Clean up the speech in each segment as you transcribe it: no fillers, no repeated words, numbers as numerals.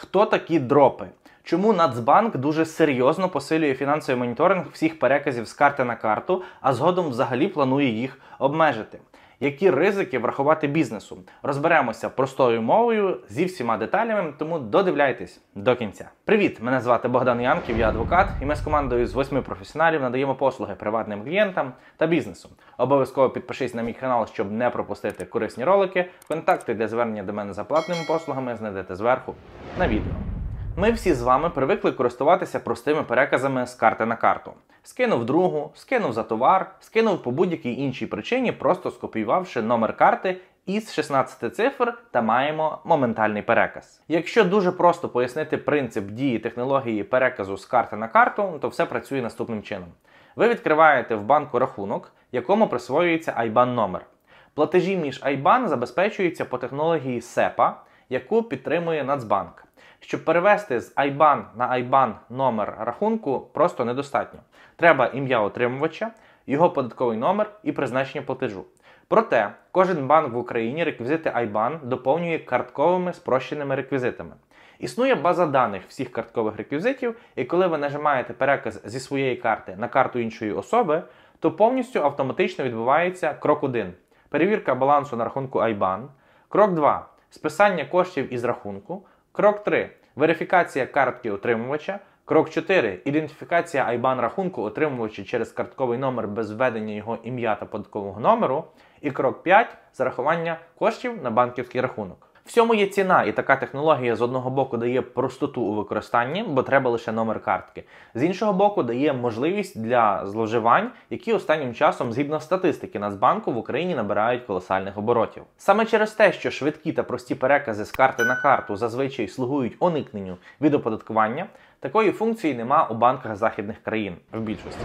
Хто такі дропи? Чому Нацбанк дуже серйозно посилює фінансовий моніторинг всіх переказів з карти на карту, а згодом взагалі планує їх обмежити? Які ризики врахувати бізнесу? Розберемося простою мовою зі всіма деталями, тому додивляйтесь до кінця. Привіт! Мене звати Богдан Янків, я адвокат, і ми з командою з 8 професіоналів надаємо послуги приватним клієнтам та бізнесу. Обов'язково підпишись на мій канал, щоб не пропустити корисні ролики. Контакти для звернення до мене за платними послугами знайдете зверху на відео. Ми всі з вами привикли користуватися простими переказами з карти на карту. Скинув другу, скинув за товар, скинув по будь-якій іншій причині, просто скопіювавши номер карти із 16 цифр та маємо моментальний переказ. Якщо дуже просто пояснити принцип дії технології переказу з карти на карту, то все працює наступним чином. Ви відкриваєте в банку рахунок, якому присвоюється IBAN-номер. Платежі між IBAN забезпечуються по технології SEPA, яку підтримує Нацбанк. Щоб перевести з IBAN на IBAN номер рахунку просто недостатньо. Треба ім'я отримувача, його податковий номер і призначення платежу. Проте, кожен банк в Україні реквізити IBAN доповнює картковими спрощеними реквізитами. Існує база даних всіх карткових реквізитів, і коли ви нажимаєте переказ зі своєї карти на карту іншої особи, то повністю автоматично відбувається крок 1 – перевірка балансу на рахунку IBAN, крок 2 – списання коштів із рахунку, крок 3 – верифікація картки отримувача, крок 4 – ідентифікація IBAN рахунку отримувача через картковий номер без введення його ім'я та податкового номеру, і крок 5 – зарахування коштів на банківський рахунок. Всьому є ціна, і така технологія з одного боку дає простоту у використанні, бо треба лише номер картки. З іншого боку дає можливість для зловживань, які останнім часом, згідно статистики Нацбанку, в Україні набирають колосальних оборотів. Саме через те, що швидкі та прості перекази з карти на карту зазвичай слугують уникненню від оподаткування, такої функції нема у банках західних країн в більшості.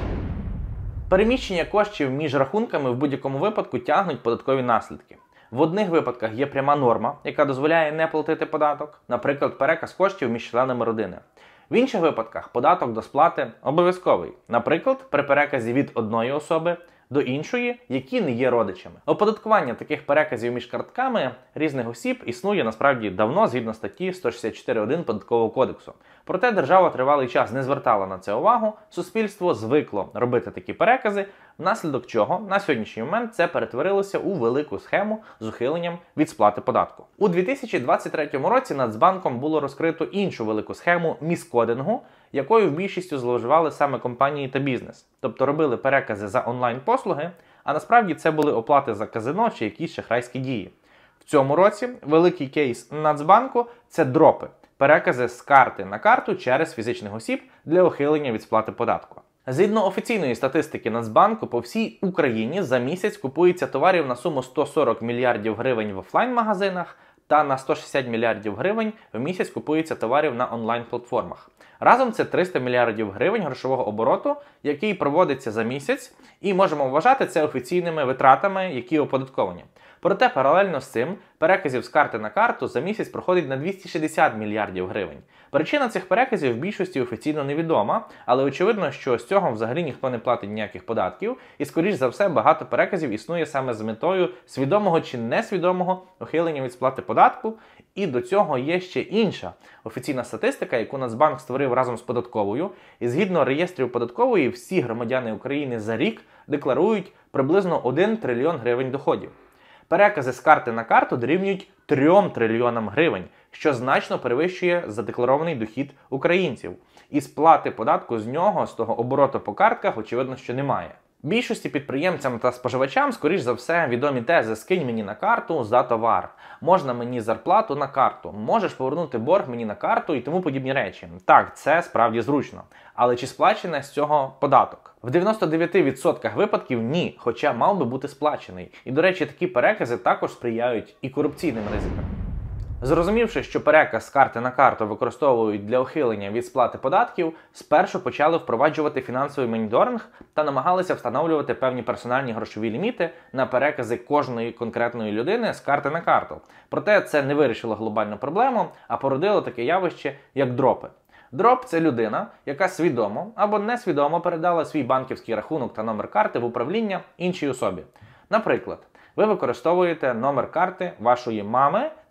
Переміщення коштів між рахунками в будь-якому випадку тягнуть податкові наслідки. В одних випадках є пряма норма, яка дозволяє не платити податок, наприклад, переказ коштів між членами родини. В інших випадках податок до сплати обов'язковий, наприклад, при переказі від одної особи до іншої, які не є родичами. Оподаткування таких переказів між картками різних осіб існує насправді давно, згідно статті 164.1 Податкового кодексу. Проте держава тривалий час не звертала на це увагу, суспільство звикло робити такі перекази, внаслідок чого на сьогоднішній момент це перетворилося у велику схему з ухиленням від сплати податку. У 2023 році Нацбанком було розкрито іншу велику схему міскодингу, якою в більшістю зловживали саме компанії та бізнес. Тобто робили перекази за онлайн-послуги, а насправді це були оплати за казино чи якісь шахрайські дії. В цьому році великий кейс Нацбанку – це дропи. Перекази з карти на карту через фізичних осіб для ухилення від сплати податку. Згідно офіційної статистики Нацбанку, по всій Україні за місяць купується товарів на суму 140 мільярдів гривень в офлайн-магазинах та на 160 мільярдів гривень в місяць купується товарів на онлайн-платформах. Разом це 300 мільярдів гривень грошового обороту, який проводиться за місяць, і можемо вважати це офіційними витратами, які оподатковані. Проте паралельно з цим переказів з карти на карту за місяць проходить на 260 мільярдів гривень. Причина цих переказів в більшості офіційно невідома, але очевидно, що з цього взагалі ніхто не платить ніяких податків, і скоріш за все багато переказів існує саме з метою свідомого чи несвідомого ухилення від сплати податку. І до цього є ще інша офіційна статистика, яку Нацбанк створив разом з податковою, і згідно реєстрів податкової всі громадяни України за рік декларують приблизно 1 трильйон гривень доходів. Перекази з карти на карту дорівнюють 3 трильйонам гривень, що значно перевищує задекларований дохід українців. І сплати податку з нього, з того обороту по картках, очевидно, що немає. Більшості підприємцям та споживачам, скоріш за все, відомі тези «скинь мені на карту за товар», «можна мені зарплату на карту», «можеш повернути борг мені на карту» і тому подібні речі. Так, це справді зручно. Але чи сплачене з цього податок? В 99% випадків ні, хоча мав би бути сплачений. І, до речі, такі перекази також сприяють і корупційним ризикам. Зрозумівши, що переказ з карти на карту використовують для ухилення від сплати податків, спершу почали впроваджувати фінансовий моніторинг та намагалися встановлювати певні персональні грошові ліміти на перекази кожної конкретної людини з карти на карту. Проте це не вирішило глобальну проблему, а породило таке явище, як дропи. Дроп – це людина, яка свідомо або несвідомо передала свій банківський рахунок та номер карти в управління іншій особі. Наприклад, ви використовуєте номер карти вашої мами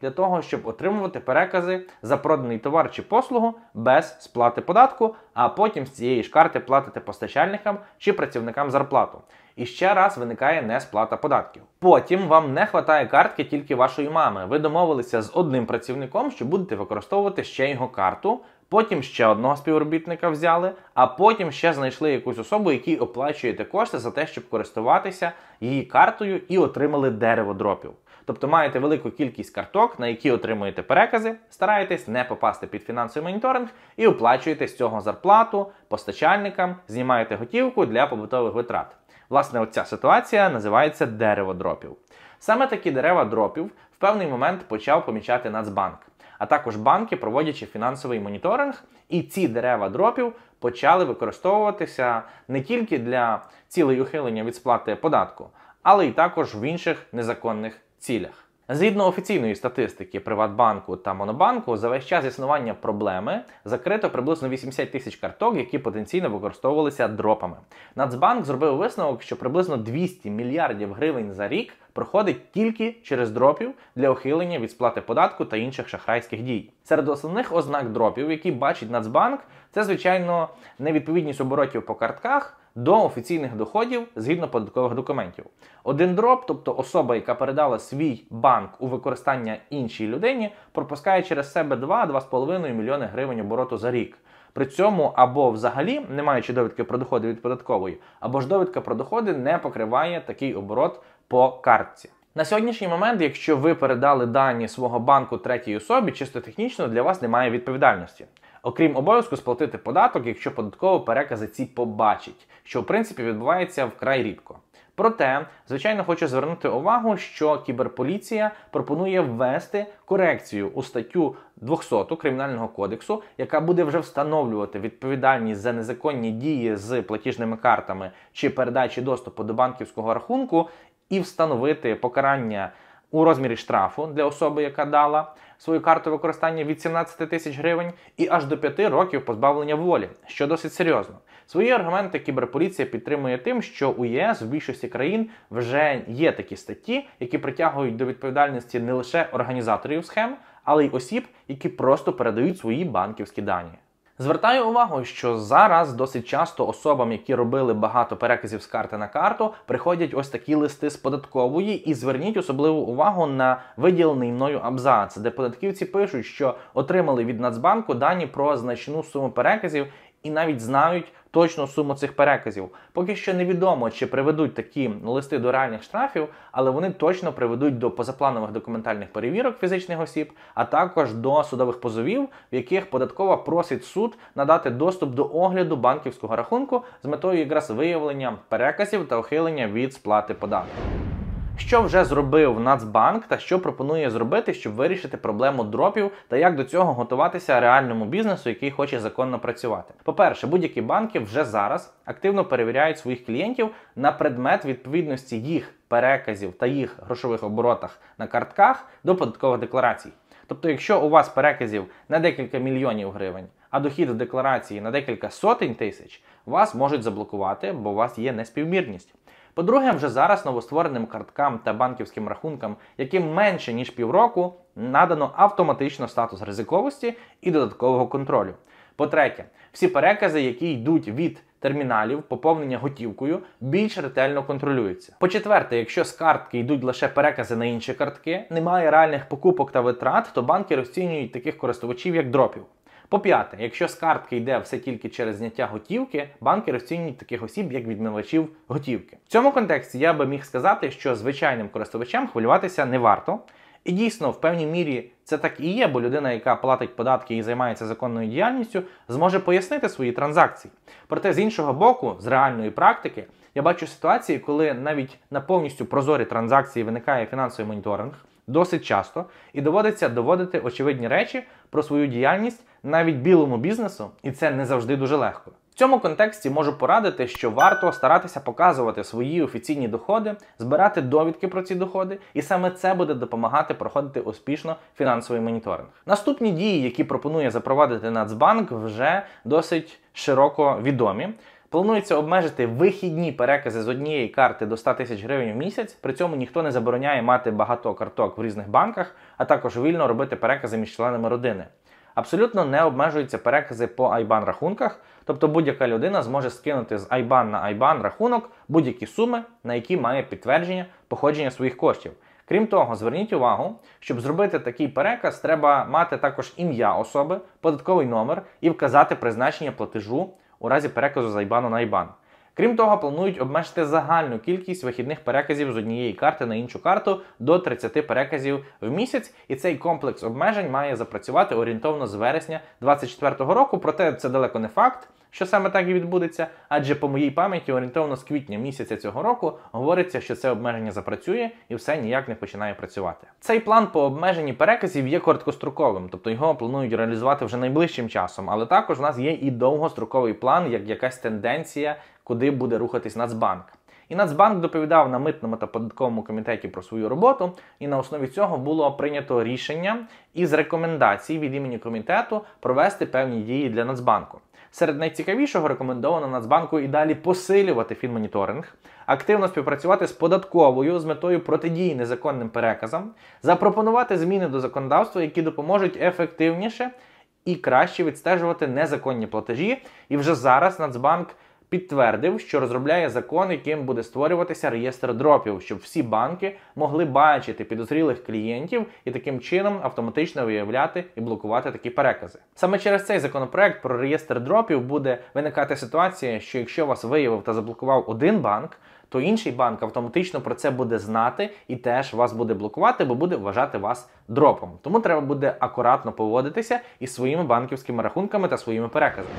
для того, щоб отримувати перекази за проданий товар чи послугу без сплати податку, а потім з цієї ж карти платите постачальникам чи працівникам зарплату. І ще раз виникає несплата податків. Потім вам не вистачає картки тільки вашої мами. Ви домовилися з одним працівником, що будете використовувати ще його карту, потім ще одного співробітника взяли, а потім ще знайшли якусь особу, якій оплачуєте кошти за те, щоб користуватися її картою, і отримали дерево дропів. Тобто маєте велику кількість карток, на які отримуєте перекази, стараєтесь не попасти під фінансовий моніторинг і оплачуєте з цього зарплату постачальникам, знімаєте готівку для побутових витрат. Власне, оця ситуація називається дерево дропів. Саме такі дерева дропів в певний момент почав помічати Нацбанк, а також банки, проводячи фінансовий моніторинг, і ці дерева дропів почали використовуватися не тільки для цілей ухилення від сплати податку, але й також в інших незаконних цілях. Згідно офіційної статистики Приватбанку та Монобанку, за весь час існування проблеми закрито приблизно 80 тисяч карток, які потенційно використовувалися дропами. Нацбанк зробив висновок, що приблизно 200 мільярдів гривень за рік проходить тільки через дропів для ухилення від сплати податку та інших шахрайських дій. Серед основних ознак дропів, які бачить Нацбанк, це, звичайно, невідповідність оборотів по картках до офіційних доходів згідно податкових документів. Один дроп, тобто особа, яка передала свій банк у використання іншій людині, пропускає через себе 2-2,5 мільйони гривень обороту за рік. При цьому або взагалі не маючи довідки про доходи від податкової, або ж довідка про доходи не покриває такий оборот по картці. На сьогоднішній момент, якщо ви передали дані свого банку третій особі, чисто технічно для вас немає відповідальності. Окрім обов'язку сплатити податок, якщо податково перекази ці побачить, що в принципі відбувається вкрай рідко. Проте, звичайно, хочу звернути увагу, що кіберполіція пропонує ввести корекцію у статтю 200 Кримінального кодексу, яка буде вже встановлювати відповідальність за незаконні дії з платіжними картами чи передачі доступу до банківського рахунку, і встановити покарання у розмірі штрафу для особи, яка дала свою карту використання від 17 тисяч гривень, і аж до 5 років позбавлення волі, що досить серйозно. Свої аргументи кіберполіція підтримує тим, що у ЄС в більшості країн вже є такі статті, які притягують до відповідальності не лише організаторів схем, але й осіб, які просто передають свої банківські дані. Звертаю увагу, що зараз досить часто особам, які робили багато переказів з карти на карту, приходять ось такі листи з податкової, і зверніть особливу увагу на виділений мною абзац, де податківці пишуть, що отримали від Нацбанку дані про значну суму переказів і навіть знають точну суму цих переказів. Поки що невідомо, чи приведуть такі листи до реальних штрафів, але вони точно приведуть до позапланових документальних перевірок фізичних осіб, а також до судових позовів, в яких податкова просить суд надати доступ до огляду банківського рахунку з метою якраз виявлення переказів та ухилення від сплати податку. Що вже зробив Нацбанк та що пропонує зробити, щоб вирішити проблему дропів та як до цього готуватися реальному бізнесу, який хоче законно працювати? По-перше, будь-які банки вже зараз активно перевіряють своїх клієнтів на предмет відповідності їх переказів та їх грошових оборотах на картках до податкових декларацій. Тобто, якщо у вас переказів на декілька мільйонів гривень, а дохід в декларації на декілька сотень тисяч, вас можуть заблокувати, бо у вас є неспівмірність. По-друге, вже зараз новоствореним карткам та банківським рахункам, яким менше ніж півроку, надано автоматично статус ризиковості і додаткового контролю. По-третє, всі перекази, які йдуть від терміналів поповнення готівкою, більш ретельно контролюються. По-четверте, якщо з картки йдуть лише перекази на інші картки, немає реальних покупок та витрат, то банки розцінюють таких користувачів як дропів. По-п'яте, якщо з картки йде все тільки через зняття готівки, банки розцінюють таких осіб як відмивачів готівки. В цьому контексті я би міг сказати, що звичайним користувачам хвилюватися не варто. І дійсно, в певній мірі це так і є, бо людина, яка платить податки і займається законною діяльністю, зможе пояснити свої транзакції. Проте, з іншого боку, з реальної практики, я бачу ситуації, коли навіть на повністю прозорі транзакції виникає фінансовий моніторинг, досить часто, і доводиться доводити очевидні речі про свою діяльність навіть білому бізнесу, і це не завжди дуже легко. В цьому контексті можу порадити, що варто старатися показувати свої офіційні доходи, збирати довідки про ці доходи, і саме це буде допомагати проходити успішно фінансовий моніторинг. Наступні дії, які пропонує запровадити Нацбанк, вже досить широко відомі. Планується обмежити вихідні перекази з однієї карти до 100 тисяч гривень в місяць, при цьому ніхто не забороняє мати багато карток в різних банках, а також вільно робити перекази між членами родини. Абсолютно не обмежуються перекази по IBAN рахунках, тобто будь-яка людина зможе скинути з IBAN на IBAN рахунок будь-які суми, на які має підтвердження походження своїх коштів. Крім того, зверніть увагу, щоб зробити такий переказ, треба мати також ім'я особи, податковий номер і вказати призначення платежу у разі переказу з IBAN на IBAN. Крім того, планують обмежити загальну кількість вихідних переказів з однієї карти на іншу карту до 30 переказів в місяць, і цей комплекс обмежень має запрацювати орієнтовно з вересня 2024 року, проте це далеко не факт, що саме так і відбудеться, адже по моїй пам'яті орієнтовно з квітня місяця цього року говориться, що це обмеження запрацює і все ніяк не починає працювати. Цей план по обмеженні переказів є короткостроковим, тобто його планують реалізувати вже найближчим часом, але також у нас є і довгостроковий план, як якась тенденція, куди буде рухатись Нацбанк. І Нацбанк доповідав на Митному та Податковому комітеті про свою роботу, і на основі цього було прийнято рішення із рекомендацій від імені комітету провести певні дії для Нацбанку. Серед найцікавішого рекомендовано Нацбанку і далі посилювати фінмоніторинг, активно співпрацювати з податковою з метою протидії незаконним переказам, запропонувати зміни до законодавства, які допоможуть ефективніше і краще відстежувати незаконні платежі. І вже зараз Нацбанк підтвердив, що розробляє закон, яким буде створюватися реєстр дропів, щоб всі банки могли бачити підозрілих клієнтів і таким чином автоматично виявляти і блокувати такі перекази. Саме через цей законопроект про реєстр дропів буде виникати ситуація, що якщо вас виявив та заблокував один банк, то інший банк автоматично про це буде знати і теж вас буде блокувати, бо буде вважати вас дропом. Тому треба буде акуратно поводитися із своїми банківськими рахунками та своїми переказами.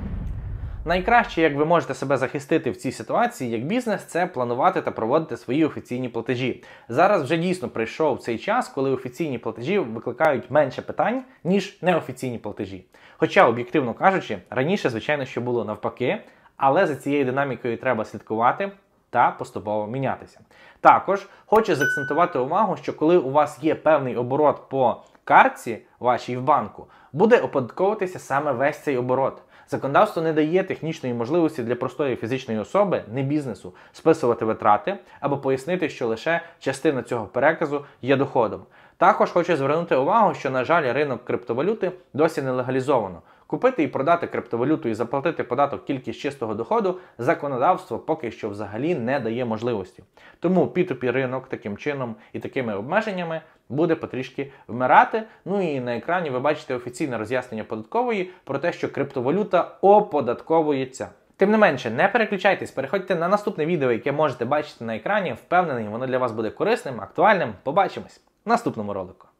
Найкраще, як ви можете себе захистити в цій ситуації як бізнес, це планувати та проводити свої офіційні платежі. Зараз вже дійсно прийшов цей час, коли офіційні платежі викликають менше питань, ніж неофіційні платежі. Хоча, об'єктивно кажучи, раніше, звичайно, що було навпаки, але за цією динамікою треба слідкувати та поступово мінятися. Також хочу заакцентувати увагу, що коли у вас є певний оборот по картці вашій в банку, буде оподатковуватися саме весь цей оборот. Законодавство не дає технічної можливості для простої фізичної особи, не бізнесу, списувати витрати або пояснити, що лише частина цього переказу є доходом. Також хочу звернути увагу, що, на жаль, ринок криптовалюти досі не легалізовано. Купити і продати криптовалюту і заплатити податок тільки з чистого доходу законодавство поки що взагалі не дає можливості. Тому P2P ринок таким чином і такими обмеженнями буде потрішки вмирати. Ну і на екрані ви бачите офіційне роз'яснення податкової про те, що криптовалюта оподатковується. Тим не менше, не переключайтесь, переходьте на наступне відео, яке можете бачити на екрані. Впевнений, воно для вас буде корисним, актуальним. Побачимось в наступному ролику.